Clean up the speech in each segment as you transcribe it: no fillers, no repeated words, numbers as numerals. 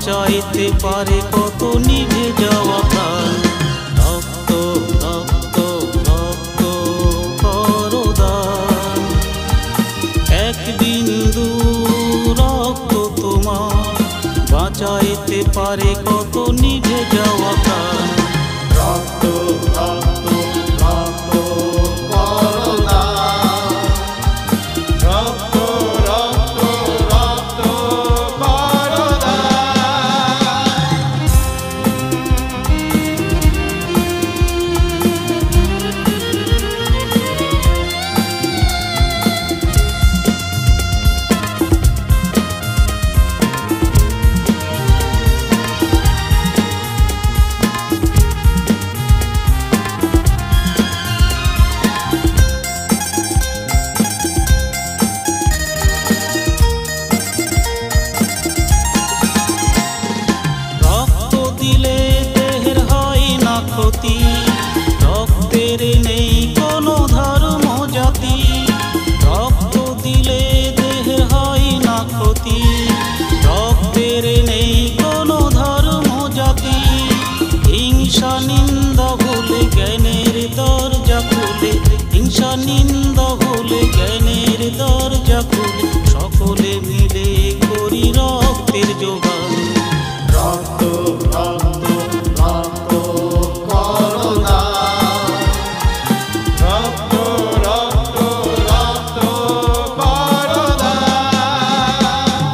বাঁচাইতে পারে কত নিভে যাওয়া প্রাণ। রক্ত রক্ত রক্ত করো দান, এক বিন্দু রক্ত তোমার বাঁচাইতে পারে কত নিভে যাওয়া প্রাণ। রক্ত রক্ত রক্ত করো দান, রক্ত রক্ত রক্ত করো দান। রক্তের নেই কোনো ধর্ম জাতি, রক্ত দিলে দেহের হয় না ক্ষতি। রক্তের নেই কোনো ধর্ম জাতি, হিংসা নিন্দা ভুলে জ্ঞানের দরজা খুলে, হিংসা নিন্দা ভুলে জ্ঞানের দরজা খুলে, সকলে মিলে করি রক্তের যোগান। রক্ত রক্ত রক্ত করো দান, রক্ত রক্ত রক্ত করো দান।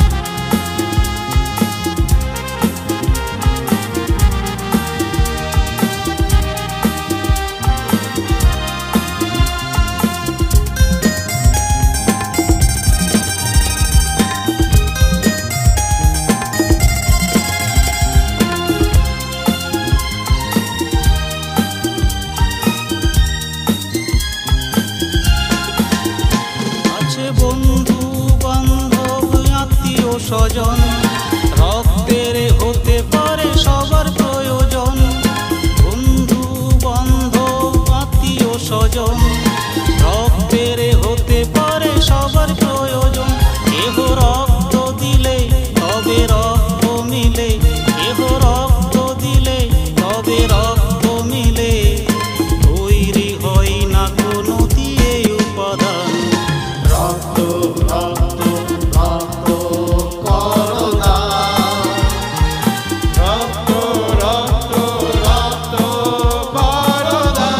বন্ধু বান্ধব আত্মীয় স্বজন, রক্তের হতে পারে সবার প্রয়োজন। বন্ধু বান্ধব আত্মীয় স্বজন, রক্তের হতে পারে সবার প্রয়োজন। কেহ রক্ত দিলে তবে রক্ত মিলে, কেহ রক্ত দিলে তবে রক্ত মিলে, তৈরি হয় না কোনো দিয়ে উপাদান। রক্ত রক্ত রক্ত করো দান, রক্ত রক্ত রক্ত করো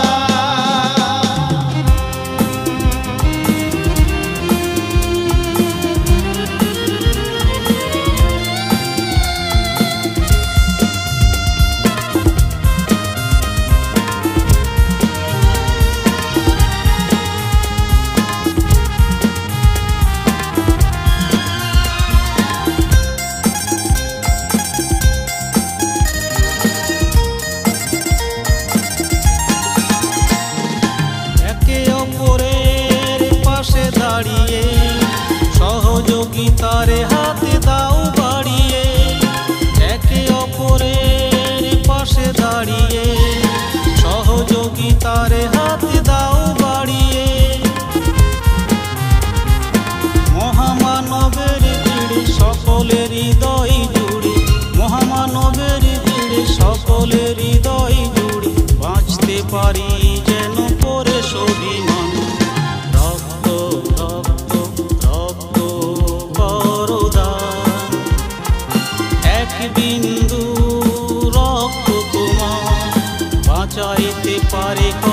দান। দাঁড়িয়ে সহযোগিতার হাতে দাও বাড়িয়ে, একে অপরের পাশে দাঁড়িয়ে সহযোগিতার হাতে দাও বাড়িয়ে। মহামানবের ভিড়ে সকলের হৃদয় জুড়ে, মহামানবের ভিড়ে সকলের হৃদয় জুড়ে, বাঁচতে পারি যেন করে স্বাভিমান। রক্ত রক্ত রক্ত করো দান, এক বিন্দু রক্ত তোমার বাঁচাইতে পারে।